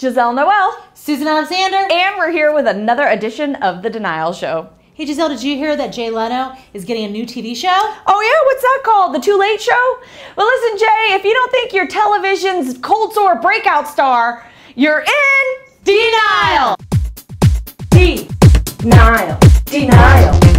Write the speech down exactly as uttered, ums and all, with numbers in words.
Gisele Noel Susan Alexander. And we're here with another edition of The Denial Show. Hey Gisele, did you hear that Jay Leno is getting a new T V show? Oh yeah, what's that called? The Too Late Show? Well listen Jay, if you don't think you're television's cold sore breakout star, you're in denial! Denial. Denial.